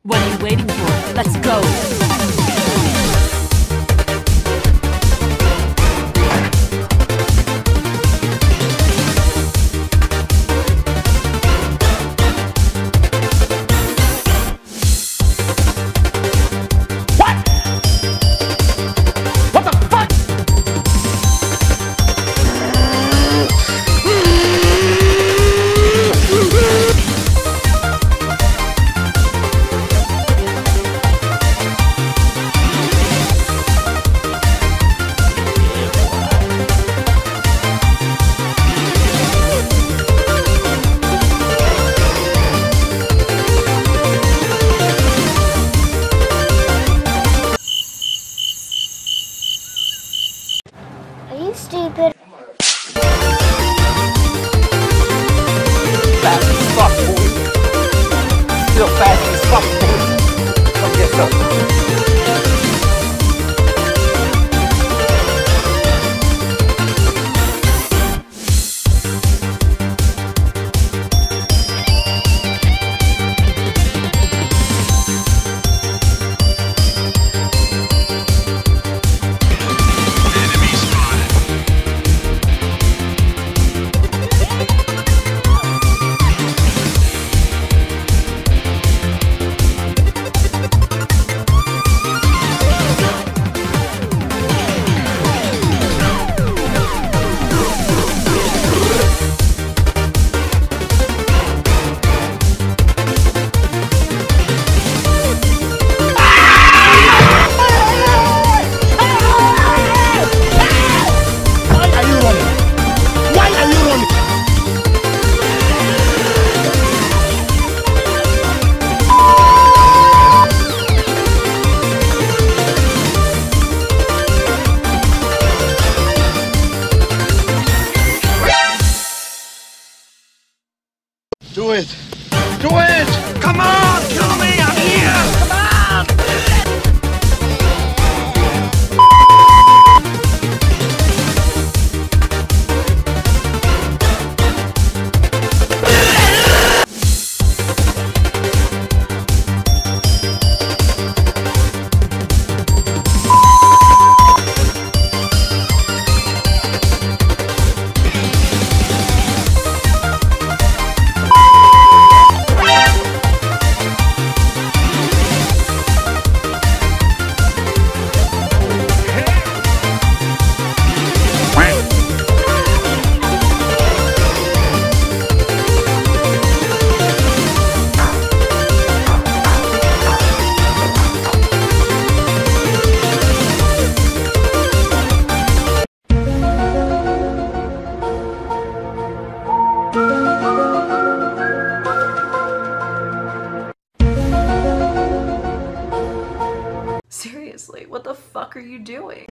What are you waiting for? Let's go! Are you stupid? Fast as fuck, boy. Still fast as fuck, boy. Come get some. Do it! Do it! Come on! Kill me! I'm here! Come on! Seriously, what the fuck are you doing?